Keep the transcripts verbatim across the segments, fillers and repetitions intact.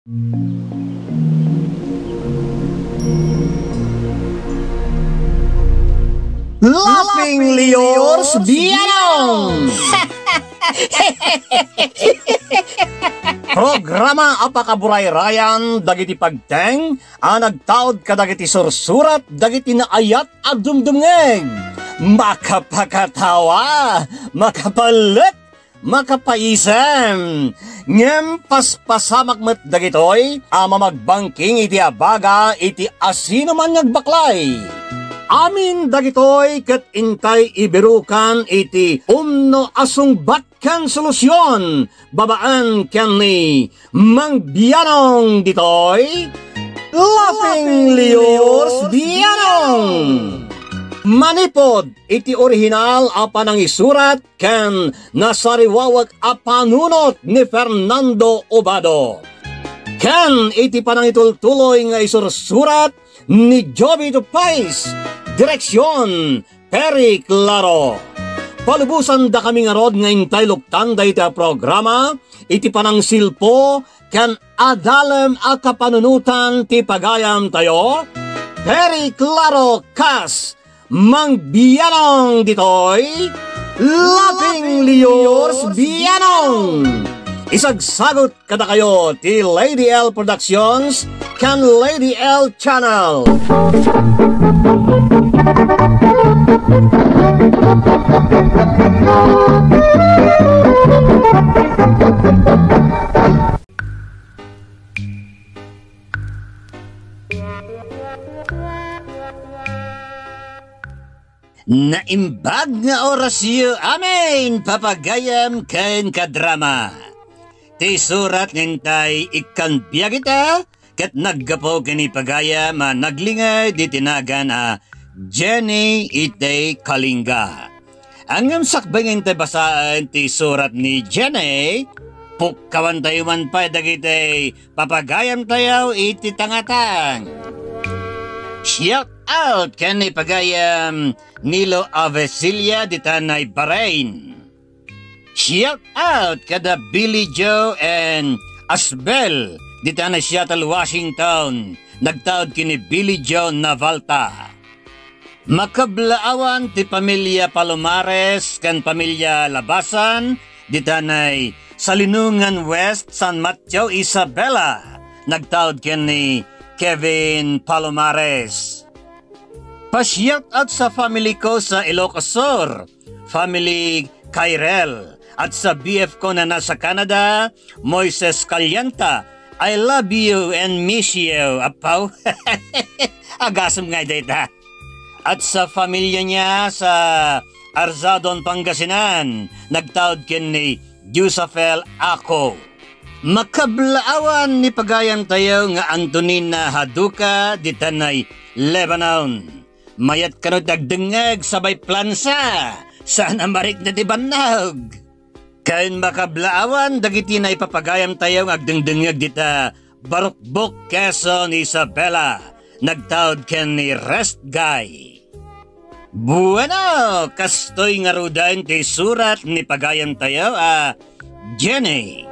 Laughing Leos Bianong! Programa apakaburay-rayan dagiti pagteng a nagtaod ka dagiti sursurat dagiti naayat a dumdumngeg. Makapakatawa, makapalit, makapaisem. Ngem paspasamak met dagitoy ama magbangking iti abaga iti asino man nagbaklay. Amin dagitoy ket intay ibirukan iti umno asung batkan solusyon babaan ken ni Mang Bianong ditoy Laughing Leos Bianong. Manipod iti orihinal a panang isurat ken nasariwawag a panunot ni Fernando Obado. Ken iti panang itultuloy nga isursurat ni Joby Tupais. Direksyon, Peri Claro. Palubusan da kami nga rod nga intay luktan da iti programa, iti panang silpo, kan adalem a kapanunutan ti pagayam tayo, Peri Claro kas, Mang Bianong ditoy, Laughing Leos Bianong. Isagsagot kada kayo ti Lady L Productions kan Lady L Channel. Naimbag nga orasyo amin papagayam ken kadrama. Ti surat ngintay ikan biyagita ket naggapo kini pagayam a naglingay di tinagan a Jenny Ite Kalinga. Ang sakbay ngintay basaan ti surat ni Jenny, pukkawan tayo man pa dagiti papagayam tayo iti tangatang. Shout out kani pagayam Nilo Avesilia di Tanay Bahrain. Shout out kada Billy Joe and Asbel di Tanay Seattle, Washington. Nagtaod kini Billy Joe Navalta. Makablaawan ti pamilya Palomares kan pamilya Labasan di Tanay Salinungan West, San Mateo, Isabela. Nagtaod kini Kevin Palomares. Pa-shout out sa family ko sa Ilocos Sur, family Kyrel, at sa B F ko na nasa Canada, Moises Calyanta. I love you and miss you, apaw. Agasam nga data. At sa pamilya niya sa Arzadon, Pangasinan, nagtaod kin ni Yusafel Ako. Makablaawan ni pagayam tayo nga Antonina Haduka di Tanay, Lebanon. Mayat kanot nagdengag sabay plansa, sana marik na di banag. Kain makablaawan dagiti na ipapagayam tayo nga agdengdengag dita Barukbok, Quezon, Isabela. Nagtaod ken ni Rest Guy. Bueno, kastoy nga rudan ti surat ni pagayam tayo a Jenny.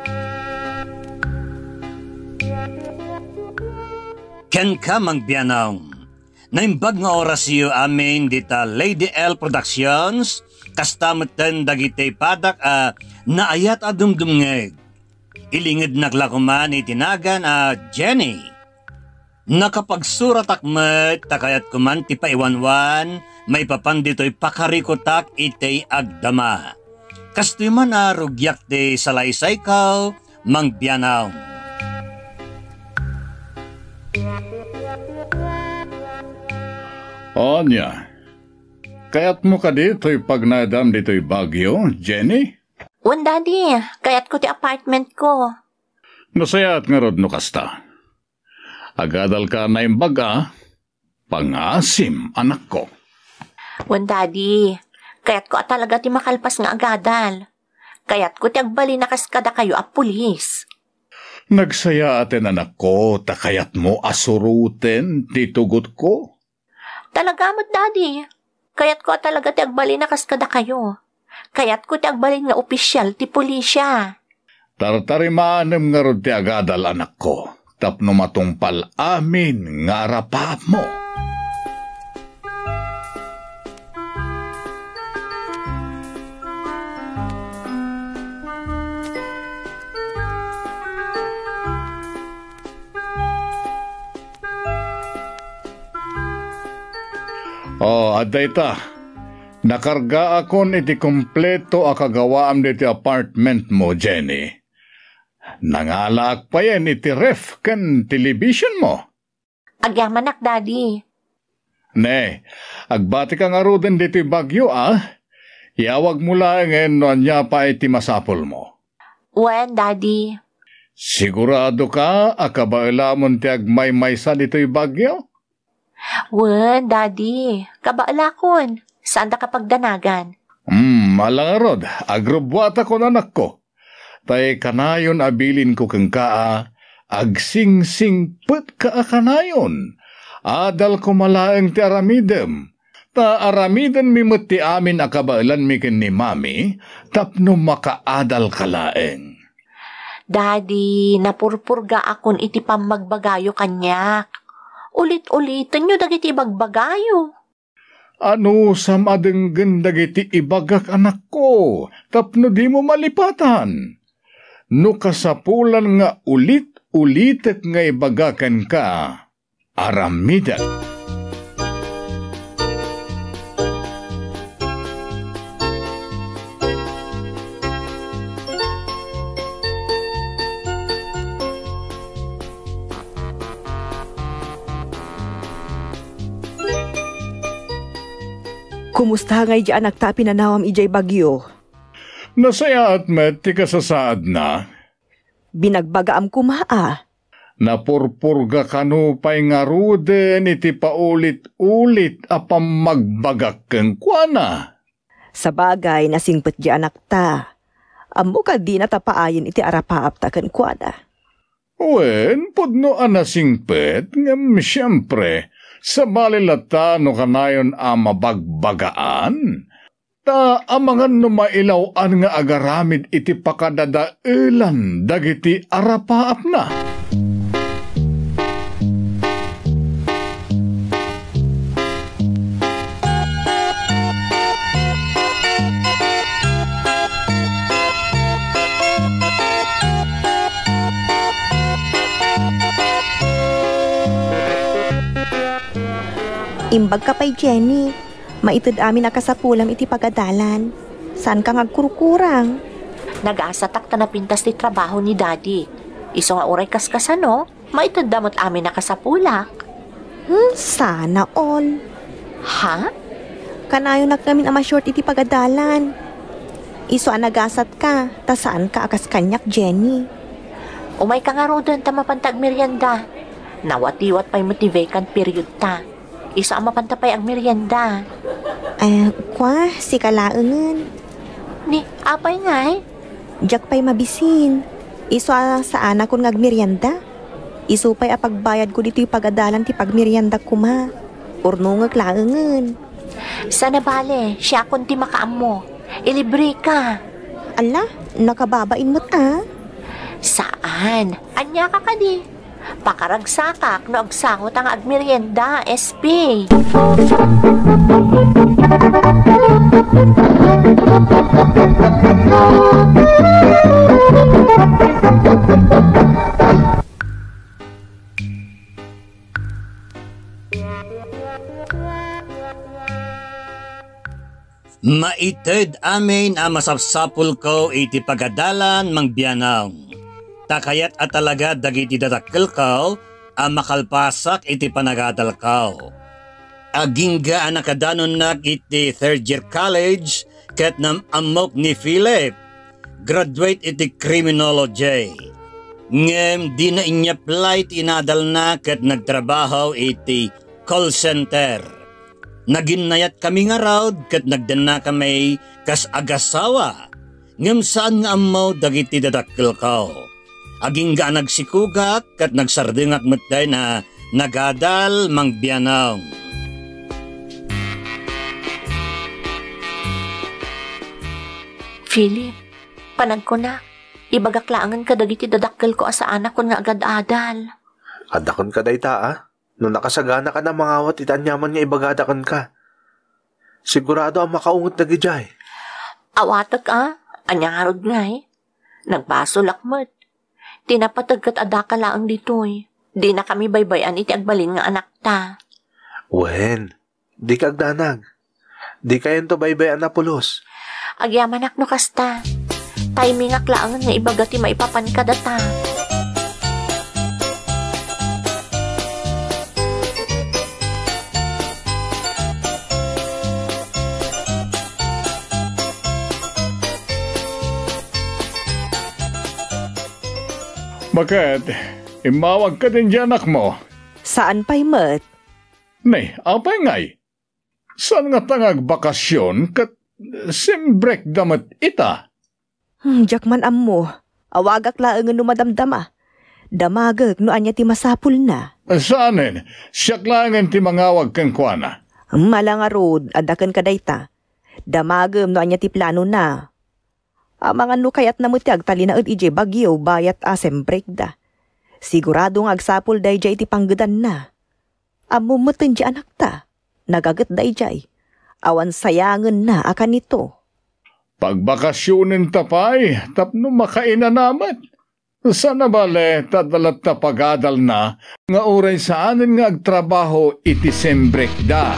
Ken ka Mang Bianong. Naimbag nga orasyo amin dita Lady L Productions, kastamatan dagiti padak a naayat a dumdumngeg. Ilingid naklakuman itinagan a Jenny. Nakapagsurat akmet takayat kuman ti paiwanwan, may papandito'y pakarikotak itay agdama. Kastoy man a rugyak ti salaysay kao, Mang Bianong. Anya, kayat mo ka dito'y pagnadam dito'y bagyo, Jenny? Wan, Daddy, kayat ko ti apartment ko. Nasayat nga rod no kasta. Agadal ka na imbaga, pangasim anak ko. Wan, Daddy, kayat ko talaga ti makalpas nga agadal. Kayat ko ti agbali na kaskada kayo a pulis. Nagsaya atin anak ko, takayat mo asuruten ti tugot ko. Talaga mo't, Daddy. Kayat ko talaga ti agbali na kaskada kayo. Kayat ko ti agbali nga opisyal ti pulisya. Tartarimanem nga rod ti agadal anak ko. tapno matungpal amin nga arapap mo. Oh, aday ta. Nakarga akon iti kompleto a kagawaam iti apartment mo, Jenny. Nangalaak pa yan iti ref kan television mo. Agyamanak, Daddy. Ne, agbati ka nga ro din dito bagyo, ah. Iawag mo lang en no anya pa iti masapol mo. When, Daddy? Sigurado ka, akabailamon ti agmay-maysa dito'y bagyo? When, Daddy? Kabaalakon. Saan da kapag danagan? Hmm, malangarod. Agrobwata ko nanak ko. Tay kanayon abilin ko kang kaa, agsing-singpet ka kanayon. Adal ko malaeng ti aramidem. Ta aramiden mi ti amin akabailan mi ken ni mami, tapno makaadal kalaeng. Daddy, napurpurga akon iti pamagbagayo kanyak. Ulit-ulitan nyo dagiti ibagbagayo. Ano samadenggen dagiti ibagak anak ko, tapno di mo malipatan. No kasapulan nga ulit-ulitet nga ibagakan ka, aramidan. Kumusta ngay di anak ta pinanawam ijay bagyo? Nasaya at met ti kasasaad na. Binagbagaam kumaa. Napurpurga kanupay nga ruden iti paulit-ulit apam magbagak keng kuana. Sa bagay nasingpet di anak ta. Amo ka di natapaayin iti arapaap ta ken kuana. Wen, pudno anasingpet ngam siyempre. Sa balilata no kanayon a mabagbagaan, ta amangan no mailawaan nga agaramid iti pakadadaelan dagiti arapaap na. Imbag ka pa'y Jenny, maitid amin nakasapulam iti pagadalan. Saan ka ngagkurukurang? Nag-aasatak ta na pintas ti trabaho ni Daddy. Iso nga uray kaskasan no, maitid damot amin nakasapulak. Hmm, sana all. Ha? Kanayo na namin ama short iti pagadalan. Iso ang nagasat ka, ta saan ka akas kanyak Jenny? Umay ka nga ro doon ta mapantag merienda. Nawatiwat pa'y motivacant period ta. Iso ang mapantapay ang merienda. Ay, uh, kwa, si kalaengan. Ni, apay nga eh. Diyak pa'y mabisin. Iso a sa anak ko ngagmerienda. Iso pa'y apagbayad ko dito yung pagadalan ti pagmerienda ko ma. Urno nga kalaengan. Sana bale, siya kunti makaam mo. Ilibre ka. Ala, nakababain mo't ah. Saan? Anya ka ka di? Pakaragsakak no agsangot ang agmerienda, S P. Maited amin ang masapsapul ko iti pagadalan mangbiyanang. Takayat at talaga dagiti dadakkel kao, ang makalpasak iti panagadal kao. Agingga ang nakadanon nak iti third year college, ket nam amok ni Philip, graduate iti criminology. Ngem di na inyaply inadal na ket nagtrabaho iti call center. Naginayat kami nga raw ket nagdan na kami kas agasawa. Ngem saan nga amaw dagiti dadakkel kao. Aging ga nagsikugak kat nagsardingak matday na nagadal mangbiyanang. Philip, panag ko na. Ibagaklangan ka dagiti dadakkel ko asa anak ko nga agad-adal. Adakon ka dayta ah. Nung nakasagana ka na mangawat itanyaman nga ibagadakan ka. Sigurado ang makaungot na gijay. Awatag ah, anyangarod nga eh. Nagbaso lakmat. Tinapatag kat adaka laang ditoy. Di na kami baybayan iti agbalin nga anak ta. Wen, di ka agdanag. Di kayon to baybayan na pulos. Agyaman ak no kasta. Timing ak laangan nga ibagati maipapan ka data. Bakit? Imawag ka din dyan, anak mo. Saan pa'y mat? Nay, apay ngay. Saan nga tangag bakasyon kat simbrek damat ita? Hmm, jakman ammo. Awagak laang no madamdama. Damagag no anya ti masapul na. Saanin? Siyak langan ti mangawag kang kuana. Malangarod, adakan ka dayta. Damagam no anya ti plano na. Amangan no kayat na mutiag talinaad ije bagyo bayat asem break da. Sigurado nga agsapul day jay ti panggedan na. Amo meten di anak ta. Nagagat day jay. Awan sayangan na akan ito. Pagbakasyonin tapay, tapno makainanamat. Sana bale, tadalat ta pagadal na, nga oray saanin nga agtrabaho iti sembrek da.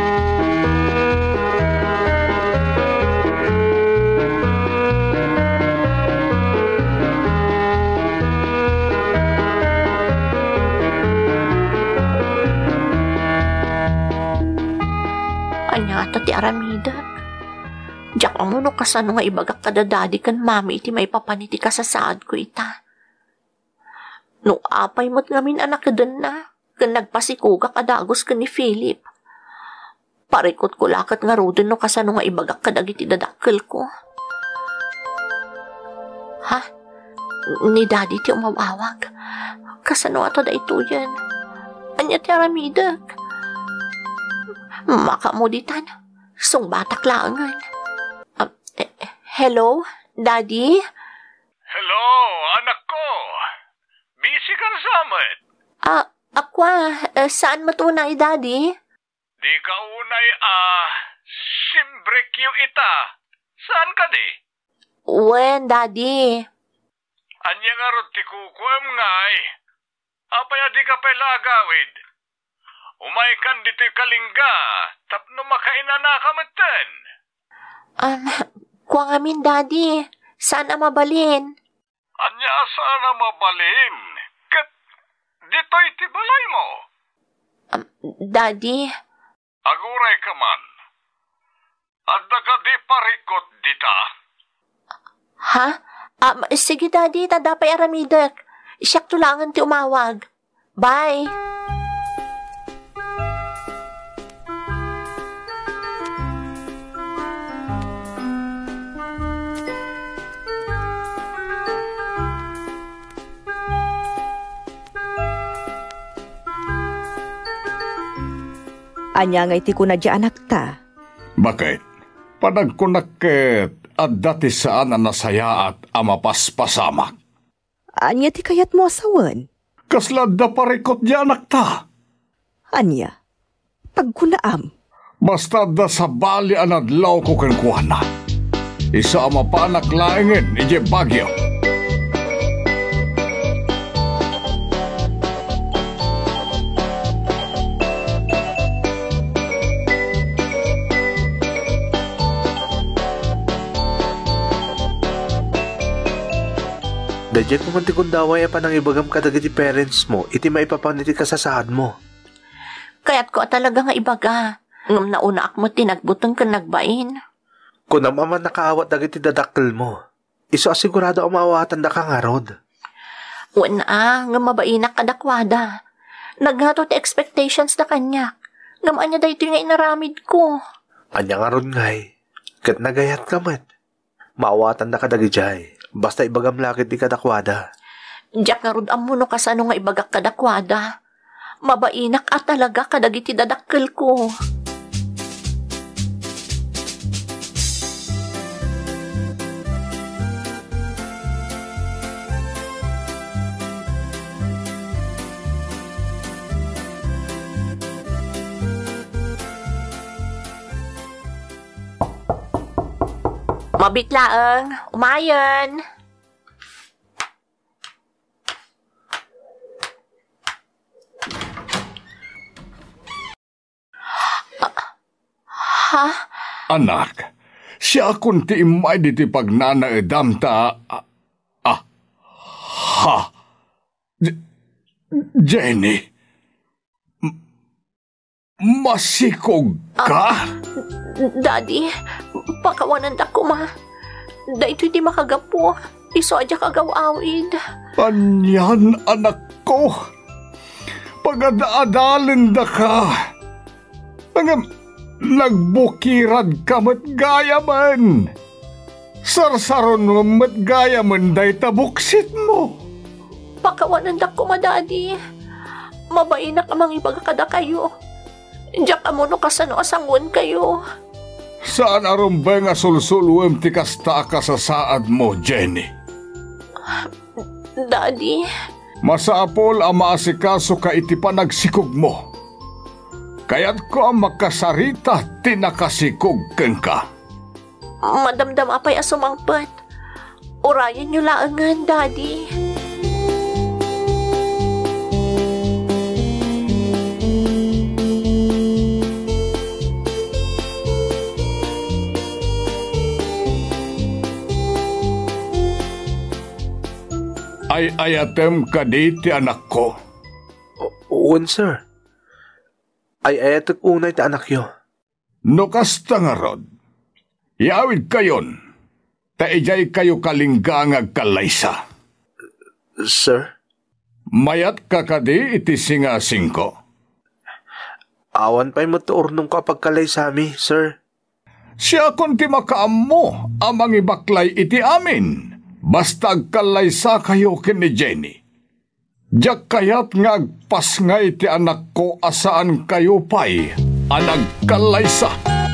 Anya ato ti aramidak. Diyak ang muno kasano nga ibagak kadadadi kan mami iti may papaniti kasasaad ko ita. No apay mo't ngamin anak kadan na, kan nagpasikugak adagos ka ni Philip. Parikot ko lakat nga roden no kasano nga ibagak kadagiti dadakkel ko. Ha? Ni daddy ti umawawag. Kasano ato da ito yan? Anya ti aramidak. Makamuditan. Sung batak laangan. Uh, eh, hello, Daddy? Hello, anak ko. Busy ka na samet? Ah, ako uh, saan matunay, Daddy? Di ka unay ah, simbrek yu ita. Saan ka di? Wen, Daddy? Anya nga rod ti kukuem ngay. Apaya di ka pala agawid. Umay kan dito'y kalingga, tapno makainana ka maten. Um, kuwang amin, Daddy. Saan ang mabalin? Anya saan ang mabalin? Kat dito'y tibalay mo. Um, Daddy? Aguray ka man. Adda ka di parikot dita. Ha? Um, sige, Daddy. Tadapay aramidak. Siyak tulangan ti umawag. Bye. Anya nga iti ko na di anak ta. Bakit? Panagkunakit at dati saan ang nasaya at amapaspasamak. Anya ti kayat mo asawan? Kaslad da parikot di anak ta. Anya? Pagkunaam. Basta da sa bali anadlaw ko kankwana. Isa ang mapanak laingin ije bagyo. Dadyan mo man ti kundaway pa nang ibagam ka dagiti parents mo, iti maipapaniti ka sa saad mo. Kaya't ko talaga nga ibaga. Ngam nauna ak mo tinagbutang ka nagbain. Kung namaman nakaawat dagiti dadakkel mo, iso asigurado ang maawatan da ka nga rod. Wan na, nga mabainak kadakwada. Naghato ti expectations na kanyak. Ngam anya da ito nga inaramid ko. Anya nga rod ngay, kat nagayat ka mat. Maawatan da ka dagijay. Basta ibagam lakit di kadakwada. Diyak nga rod amuno kasano nga ibagak kadakwada. Mabainak at talaga kadagiti dadakkel ko. Mabitlaang, umayan. Ha? Anak, siya akong ti imay diti pagnanaedam ta... Ah, ha? J- Jenny? M- Masikog ka? Daddy, pakawanan da ko ma. Da ito'y di makagapo. Iso adya kagawawid. Panyan, anak ko. Pagadaadalin da ka. Nagam, nagbukirad ka matgaya man. Sarsaron mo matgaya man day tabuksit mo. Pakawanan da ko ma, Daddy. Mabainak amang ibaga kada kayo. Diyak amo no kasano asangon kayo. Saan arumbay nga sulsulwem ti kasta ka sa saad mo, Jenny? Daddy. Masaapol ang maasikaso ka iti panagsikog mo. Kaya't ko ang makasarita tinakasikog ken ka. Madamdam apay asumangpat. Urayan nyo laangan, Daddy. Ay ayatem ka di ti anak ko. Uwan, sir. Ay ayatek unay ti anak yo. No kasta nga rod. Iawid kayon. Ta ijay kayo kalingga nga kalaysa. Sir? Mayat ka kadi iti singasing ko. Awan pa'y matuurnong kapag kalay sa mi, sir. Siya kun ti makaammo amang ibaklay iti amin. Basta agkalaysa kayo ken ni Jenny. Diyak kayat nga agpas nga iti anak ko asaan kayo pa'y anagkalaysa.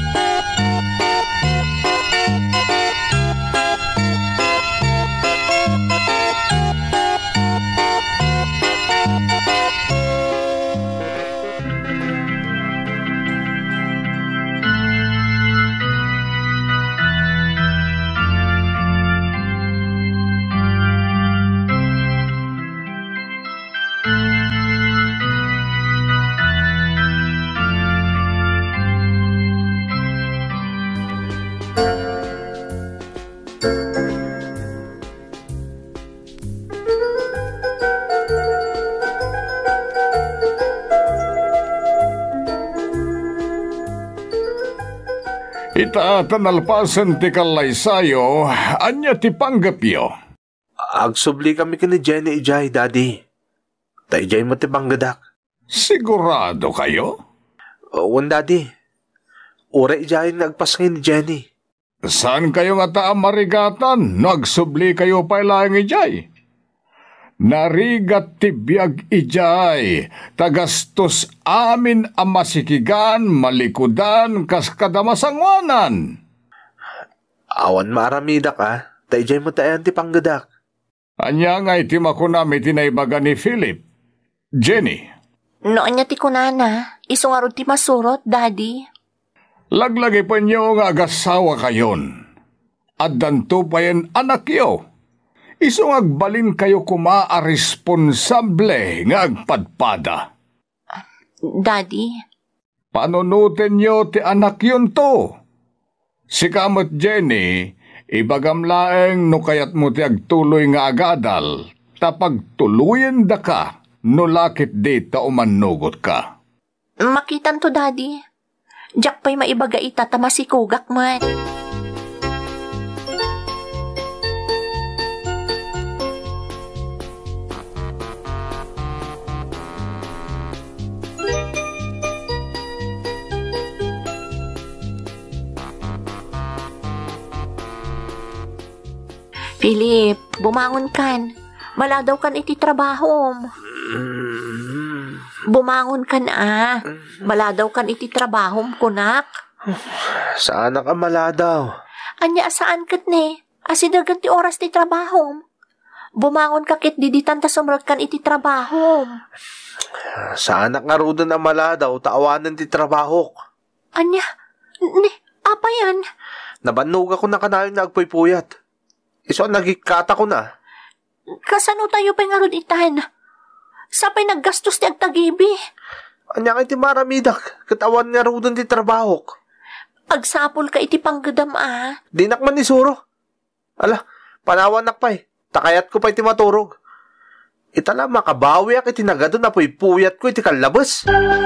Ita tanalpasan ti kalaysayo, anya ti panggapyo. Agsubli kami kini Jenny ijay, Daddy. Ta ijay mo ti panggadak. Sigurado kayo? Uwan, Daddy. Ura ijay nagpas ngayon ni Jenny. Saan kayo nga ta marigatan? Nagsubli kayo pa ilang ijay. Narigat ti biyag ijay, tagastos amin ang masikigan, malikudan, kas kadamasangwanan. Awan maaramida ka, taijay mo tayan ti panggadak. Anya nga iti makunami tinaibaga ni Philip. Jenny. Noon niya ti kunana, iso nga ron ti masurot, Daddy. Laglagi pa niyo nga agasawa kayon. At danto pa yan anak yo. Iso nga agbalin kayo kuma a responsable nga agpadpada. Daddy. Panunutin niyo ti anak yun to. Si kamot Jenny, ibagamlaeng no kayat mo ti agtuloy nga agadal, tapag tuluyan da ka, no lakit di ta umanugot ka. Makitan to, Daddy. Diyak pa'y maibaga ita tamasikugak man. Philip, bumangon kan. Maladaw kan iti trabahom. Bumangon kan ah. Maladaw kan iti trabahom, kunak. Saan ka maladaw? Anya saan kat ne? Asidagan ti oras ti trabahom. Bumangon ka kit diditan ta sumrot kan iti trabahom. Saan nga rudo na maladaw, taawanan ti trabahok. Anya, ni, apa yan? Nabannog ako na kanayon na agpuypuyat. Iso nagikata ko na. Kasano tayo pa nga ron itan? Sapay naggastos ti agtagibi. Anya ka iti maramidak, katawan nga rudon ti trabaho. Agsapol ka iti panggadam ah. Di nakman ni Suro. Ala, panawan nakpay. Takayat ko pa iti maturog. Itala makabawi ak iti nagadon na puypuyat ko iti kalabas.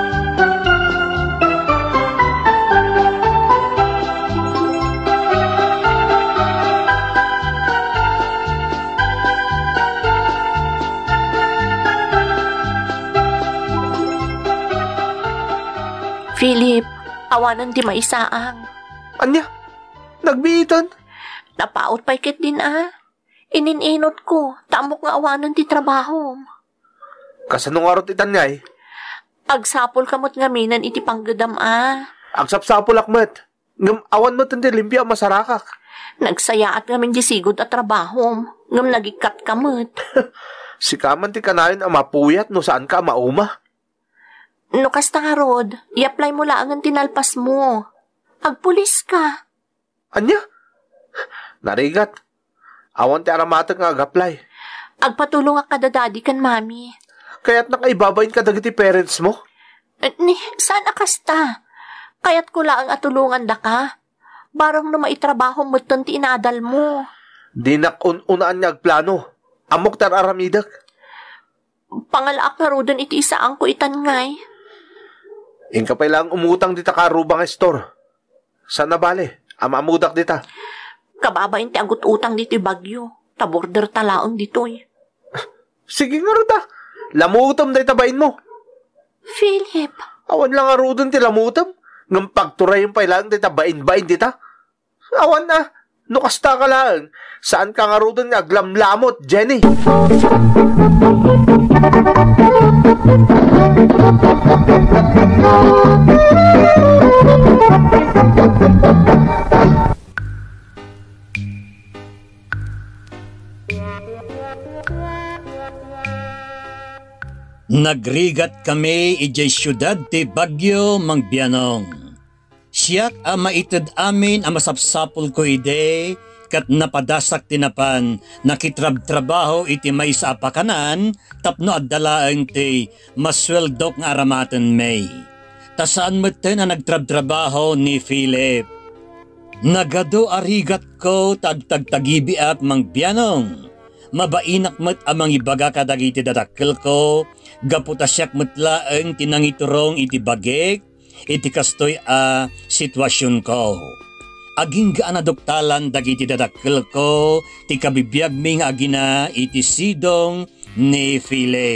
Philip, awanan di maisaang. Anya, nagbiitan. Napaot pa ikit din ah. Inininot ko, tamok nga awanan ti trabaho. Kasano nga rot itan nga eh? Agsapol kamot nga minan iti panggadam ah. Agsapsapol akmet. Ngam awan mo tindi limpia masarakak. Nagsayaat nga min di sigod at trabaho. Ngam nagikat kamot. Si kaman ti kanayon ang mapuyat no saan ka mauma. No kasta nga rod, i-apply mo lang ang tinalpas mo. Agpulis ka. Anya? Narigat. Awan ti aramatag nga ag-apply. Agpatulong nga kadadadi kan mami. Kaya't nakaibabayin ka dagiti parents mo? Ni, saan akasta? Kaya't ko lang atulungan da ka. Barang na maitrabaho mo ti inadal mo. Di nakun-unaan niya agplano. Amok tar aramidak. Pangalaak na rodan iti isaang ko itan ngay. Inka pa lang umutang dita ka rubang store. Saan na bale? Amamudak dita. Kababain ti agot utang dito bagyo. Taborder talaon ditoy. Sige nga ruta. Lamutam day tabain mo. Philip. Awan lang nga rudon ti lamutam. Ngam pagturay yung pailang day tabain-bain dita. Awan na. Nukasta ka lang. Saan ka nga rudon nga aglamlamot, Jenny? Nagrigat kami ijay syudad ti Bagyo Mangbianong. Siyak a maited amin a masapsapol ko ide kat napadasak tinapan nakitrab-trabaho iti may sa apakanan tapno addalaan ti masweldok nga aramatan may. Tasaan mo ten na nagtrab-trabaho ni Philip. Nagado arigat ko tagtagtagibi at Mangbianong. Mabainak met amang ibaga kadagiti dadakkel ko, gaputasyak metlaeng tinangiturong iti bagek, iti kastoy a sitwasyon ko. Aging gaan adoktalan dagiti dadakkel ko, ti kabibiyag ming agina iti sidong ni Philip.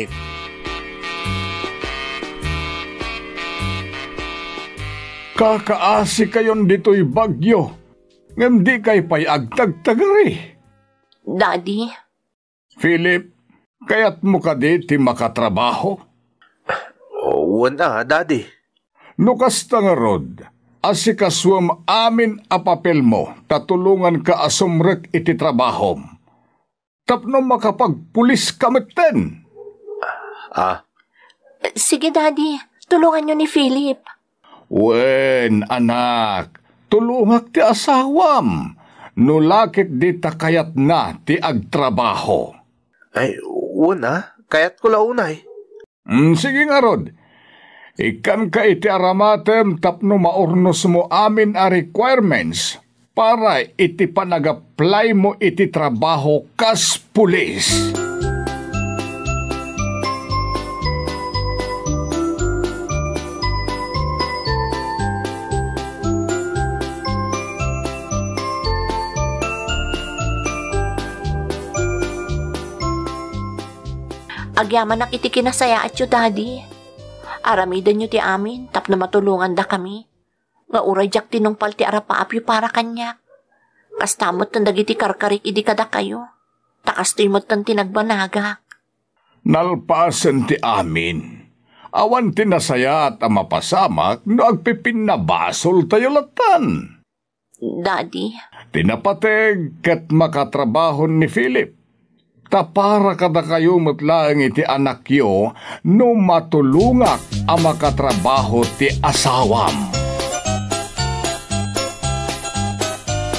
Kakaasi kayon dito'y bagyo, ngam di kay pay agtagtagari. Daddy. Philip, kayat mo ka di ti makatrabaho? Oo na, Daddy. Nukasta nga rod, asikaswam amin a papel mo, tatulungan ka asumrek iti trabahom. Tapno makapagpulis kameten. Ah? Sige, Daddy. Tulungan niyo ni Philip. Wen, anak, tulungak ti asawam. Nulakit di takayat na ti agtrabaho. Ay, una. Kayat ko launay. Mm, sige nga rod. Ikan ka iti aramatem tapno maurnos mo amin a requirements para iti panag-apply mo iti trabaho kas pulis. Agyaman nak iti kinasaya at yu, Daddy. Aramidan nyo ti amin, tap na matulungan da kami. Nga uray jak tinungpal ti arapaapyo para kanya. Kastamot tan dagiti karkarik idi kada kayo. Takastoy mo tan tinagbanagak. Nalpasen ti amin. Awan tinasaya at amapasamak no agpipinabasol tayo latan. Daddy. Tinapateg kat makatrabahon ni Philip. Tapara kada kayo matlaang iti anak yo no matulungak ang makatrabaho ti asawam.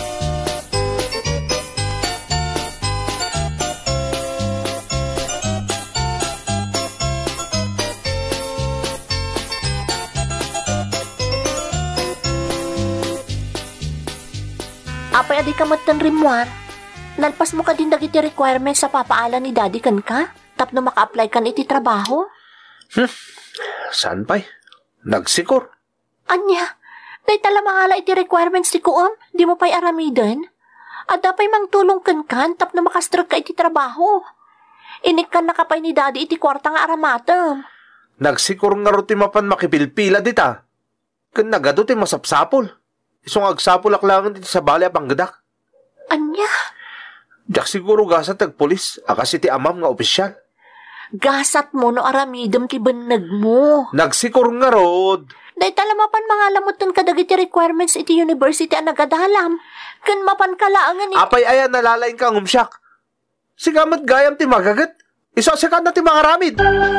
Apay adi kamot tan rimwan. Nalpas mo ka din dagiti requirements sa papaalan ni daddy kan ka? Tapno maka-apply kan iti trabaho? Hmm, saan pa'y? Nagsikor. Anya, day tala mangala iti requirements ti kuom, di mo pa'y aramidan? At dapay mang tulong kan kan, tapno makastrag ka iti trabaho. Inik kan nakapay ni daddy iti kwarta nga aramatem. Nagsikor nga ro ti mapan makipilpila dita. Kan nagado ti masapsapol. Isong agsapol aklangan dito sa bali apanggadak. Anya? Diyak siguro gasa tagpolis, akas iti amam nga opisyal. Gasat mo no aramidem ti banag mo. Nagsikor nga rod. Day talamapan mga lamutan kadag iti requirements iti university ang nagadalam. Kan mapan kalaangan iti... Apay ayan nalalain kang umsyak. Sigamat gayam ti magagat. Isosikan na ti mga ramid.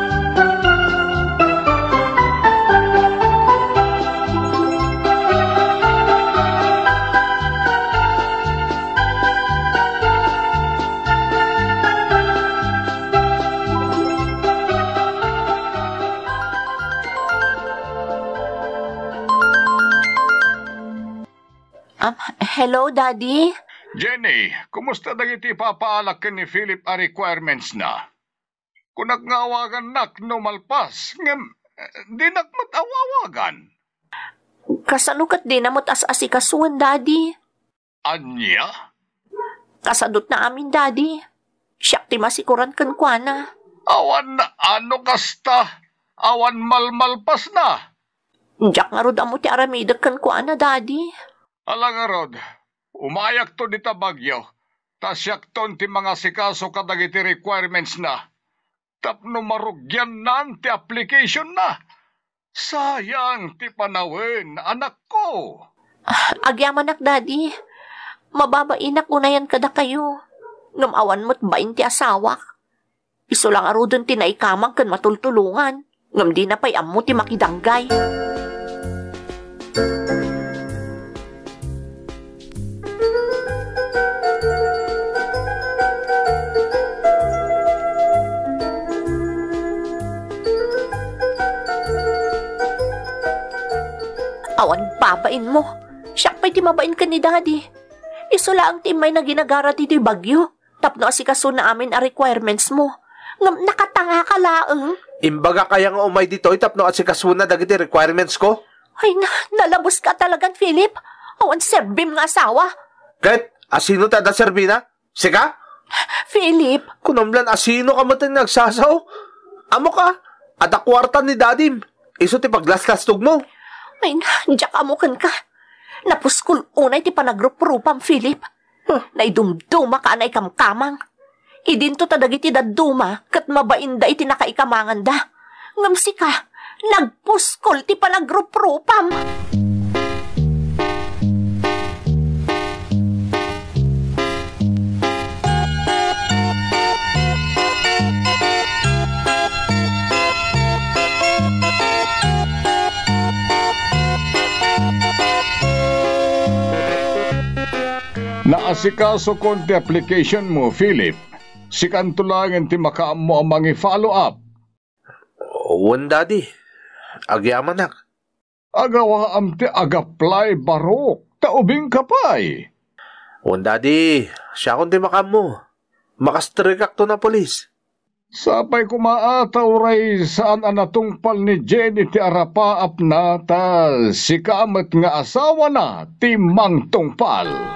Um, hello, Daddy? Jenny, kumusta dagiti papaalak ni Philip a requirements na? Kung nagngawagan nak no malpas, ngem, di nakmatawawagan. Kasanukat din namot as-asikasuan, Daddy. Anya? Kasadot na amin, Daddy. Siyak ti masikuran kan kwa na. Awan na ano kasta? Awan malmalpas na. Diyak nga rod amo ti aramida kan kwa na, Daddy. Alangarod, umayak to dita bagyo, tasyak ton ti mga sikaso kadagiti requirements na. Tapno marugyan nan ti application na. Sayang ti panawin, anak ko. Agyaman nak, Daddy. Mababainak unayan kada kayo. Ngamawan mo't bain ti asawak. Iso lang arudon ti naikamang kan matultulungan. Ngam di na pa'y amo ti makidanggay. Awan babain mo. Siyak pa'y ti mabain ka ni Daddy. Iso lang ti may na ginagara ti ti bagyo. Tapno asikaso na amin a requirements mo. Ngam nakatanga ka laeng. Imbaga kaya nga umay dito, itapno at sikasuna dagiti requirements ko? Ay na, nalabos ka talagang, Philip. Awan serbim nga asawa. Ket, asino tada serbina? Sika? Philip. Kunamlan, asino ka mo tayo nagsasaw? Amo ka, at akwartan ni Dadim. Iso ti paglaslastog mo. Ay na, diyak amukan ka. Napuskul unay ti panagruprupam, Philip. Huh. Naidumduma ka na ikamkamang. Idinto tadagiti daduma kat mabainda iti nakaikamangan da. Ngamsi ka, nagpuskol ti panagruprupam. Naasikaso kon ti application mo, Philip. Sikan tulangan ti makaam mo ang mga follow up. Owan, Daddy. Agyaman nak. Agawa am ti agapply barok. Taubing kapay. Owan, Daddy. Siya kon ti makaam mo. Makastrikak to na polis. Sapay kumaatauray saan anatungpal ni Jenny ti arapaap na ta si kaamat nga asawa na ti Mang Tungpal.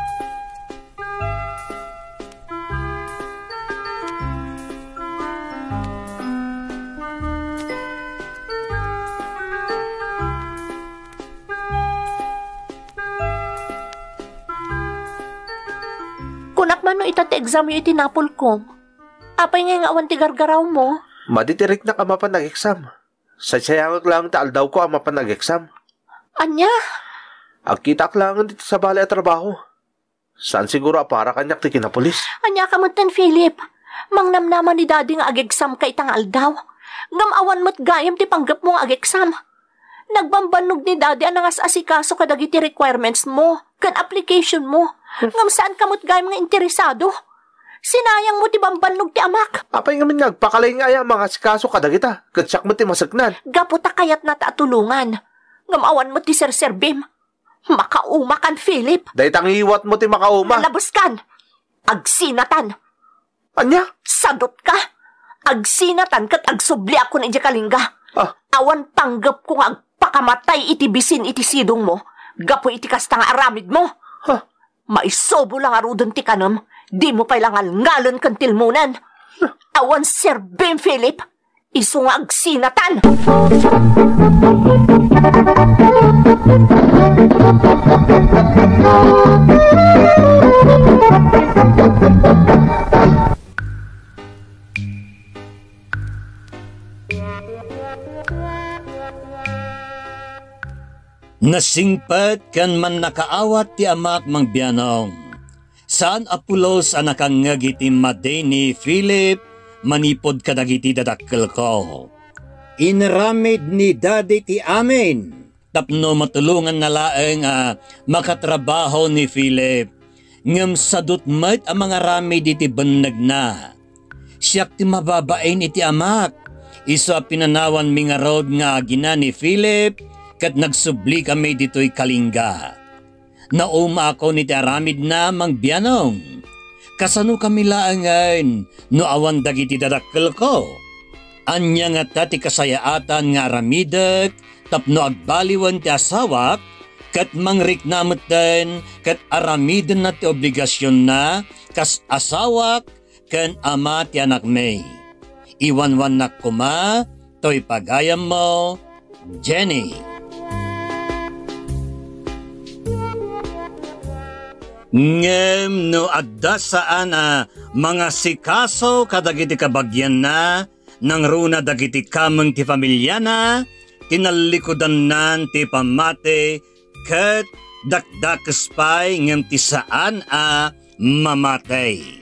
Kunak man no itate exam yung itinapol ko. Apay nga nga awan ti gargaraw mo. Maditirik na ka mapan nag-exam. Sa sayangag lang taal daw ko ang mapan nag-exam. Anya? Agkitak lang dito sa bali at trabaho. Saan siguro para kanyak ti kinapolis? Anya ka mo tan, Philip. Mangnamnaman ni Daddy nga ag-exam ka itang aldaw. Ngam awan mo't gayam ti panggap mo nga ag-exam. Nagbambanog ni Daddy ang nangas asikaso kadagiti requirements mo, kan application mo. Ngam saan ka mo't gayam nga interesado? Sinayang mo ti bambanog ti amak. Apay nga min nagpakalay nga ay mga asikaso kadagita. Katsak mo ti masagnan. Gaputa kayat na taatulungan. Ngam awan mo ti serserbim. Makauma kan, Philip. Dahit ang iwat mo ti makauma. Nalabos kan. Agsinatan. Anya? Sadot ka. Agsinatan kat agsubli ako na iti kalingga. Ah. Awan tanggap ko nga agpakamatay iti bisin iti sidong mo. Gapo iti kastang aramid mo. Huh? Maisobo lang arudon ti kanam. Di mo pailangal ngalan kan tilmunan. Awan Sir Ben Philip. Iso nga agsinatan. Nasingpat kan man nakaawat ti amak mang biyanong. Saan apulos ang nakangagi ti maday ni Philip, manipod kadagiti dadakkel ko. Inaramid ni daddy ti amin. Tapno matulungan na laeng uh, makatrabaho ni Philip. Ngam sadot mat ang mga ramid iti banag na. Siyak ti mababain iti amak. Iso pinanawan mi nga rod nga agina ni Philip, kat nagsubli kami dito'y kalingga. Nauma ako ni aramid na mang biyanong. Kasano kami laangan no awan dagiti dadakkel ko. Anya nga tati kasayaatan nga aramidak tapno agbaliwan ti asawak kat mangriknamutan kat aramiden na ti obligasyon na kas asawak ken ama ti anak may. Iwanwan na kuma to'y pagayam mo, Jenny. Ngem no adda saan a mga sikaso kadagiti kabagyan na nang runa dagiti kameng ti pamilya na tinalikodan nan ti pamate ket dakdakes pay ngem ti saan a mamatay.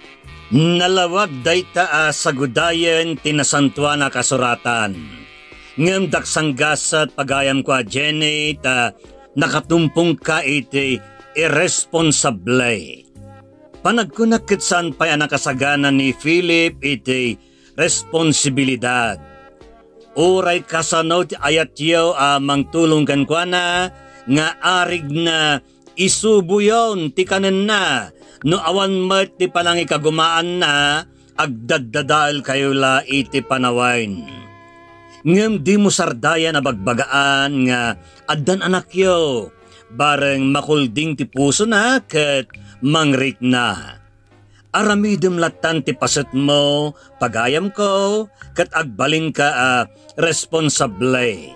Nalawag dayta a sagudayen ti nasantuan a kasuratan. Ngem daksanggasat pagayam ko a Jenny ta nakatumpong ka iti irresponsable. Panagkunakitsan pa'y nakasagana ni Philip iti responsibilidad. Uray kasano ti ayat yaw amang tulungkan kwa na nga arig na isubuyon ti kanen na no awan mat ti palangi kagumaan na agdaddadaal kayo la iti panawain. Ngem di mo sardaya na bagbagaan nga addan anak yo bareng makulding ti puso na ket mangrit na. Aramidem latan ti paset mo, pagayam ko, ket agbalin ka a uh, responsable.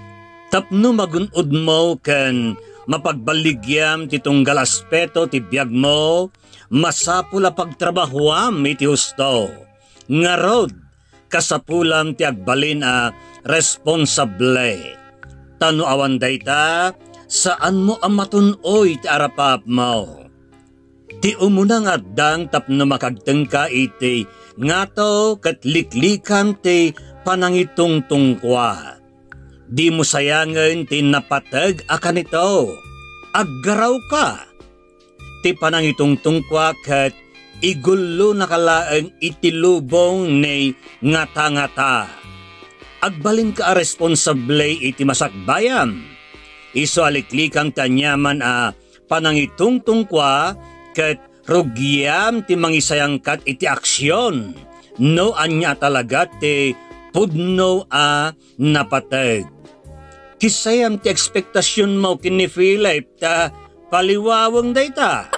Tapno magunod mo ken mapagbaligyam ti tunggal aspeto ti biag mo, masapula pagtrabahuam iti husto. Ngarod, kasapulam ti agbalin a uh, responsable. Tano awan dayta, saan mo ang matunoy ti arapap mo? Ti umunang addang tapno makagteng ka iti ngato kat liklikam ti panangitong tungkwa. Di mo sayangan ti napatag akan ito. Aggaraw ka. Ti panangitong tungkwa kat igulo nakalaang itilubong ni ngata-ngata. Agbalin ka a responsable iti masakbayam. Iso aliklikang tanyaman a panangitong tungkwa ket rugyam ti mangisayangkat iti aksyon no anya talaga ti pudno a napatag. Kisayam ti ekspektasyon mo kini Philip ta paliwawang dayta.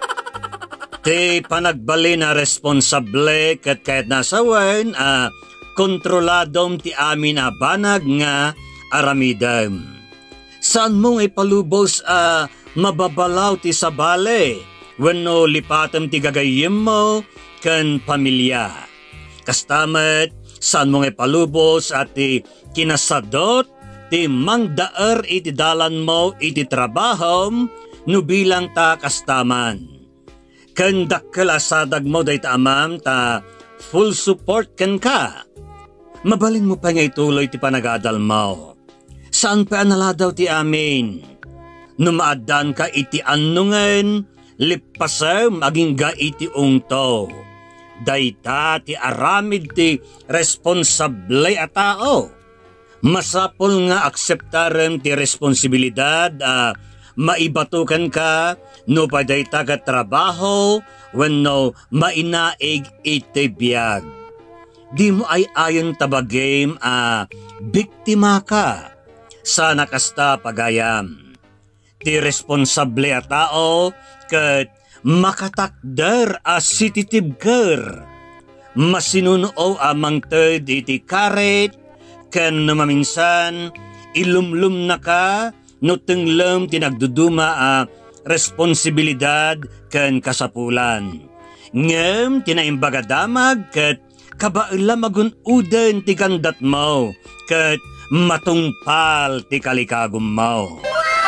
Ti panagbali na responsable ket kahit nasawan a kontroladom ti amin a banag nga aramidam. Saan mong ipalubos a uh, mababalaw ti sabale wenno lipatem ti gagayem mo ken pamilya. Kastamet saan mong ipalubos at ti kinasadot ti mangdaer iti dalan mo iti trabahom no bilang ta kastaman. Ken dakkel asadag mo dayta amam ta full support ken ka. Mabalin mo pa nga ituloy ti panagadal mo. Saan pa anala daw ti amin? Numaadan ka iti annungen, lipasem aging ga iti ungto. Dayta ti aramid ti responsable a tao. Masapol nga akseptarem ti responsibilidad a uh, maibatukan ka, no paday taga trabaho, wenno mainaig iti biyag. Di mo ay ayon taba game a biktima ka sa nakasta pagayam. Ti responsable a tao ket makatakder a sititibker. Masinuno amang ted iti karet ken maminsan ilumlum na ka no tenglem tinagduduma a responsibilidad ken kasapulan. Ngem tinaimbaga damag ket kabaela magun-uden ti kandat mo ket matungpal ti kalikagum mo.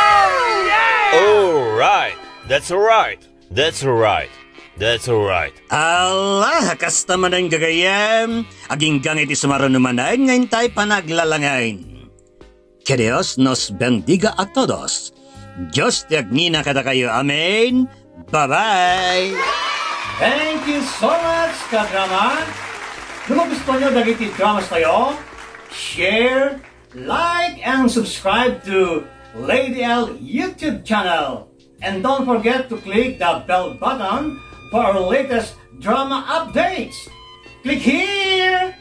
Oh, right. That's right. That's right. That's right. Allah, kasta man ang gagayam, aging gang iti sumaron naman ngayon tayo panaglalangain. Que Dios nos bendiga a todos. Diyos ti agnina kada kayo. Amen. Bye-bye. Thank you so much, kadrama. Kung gusto nyo dagiti dramas tayo, share, like, and subscribe to Lady L YouTube channel. And don't forget to click the bell button for our latest drama updates. Click here!